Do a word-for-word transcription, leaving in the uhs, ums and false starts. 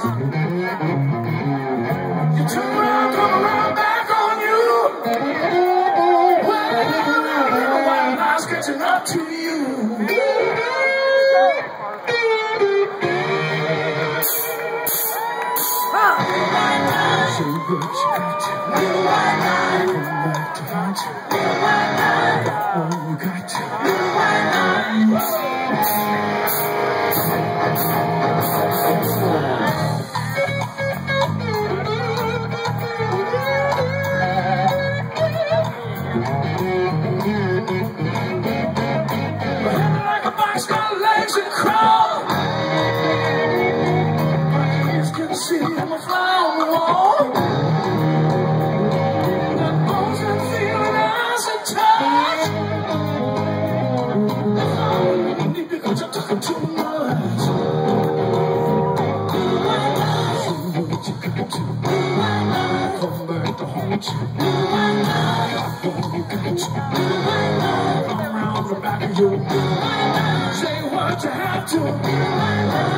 You turn around, come around back on you. Well, white lies catching up to you. Huh. So what you got to come back to haunt you. Oh, you got to. Like a box, got legs and crawl. My ears can see I'm a fly on the wall. That bones and feeling eyes and touch. Need because I'm talking too much. So what you got to come back to haunt you. Oh, you got to around the back of you. Say what you have to.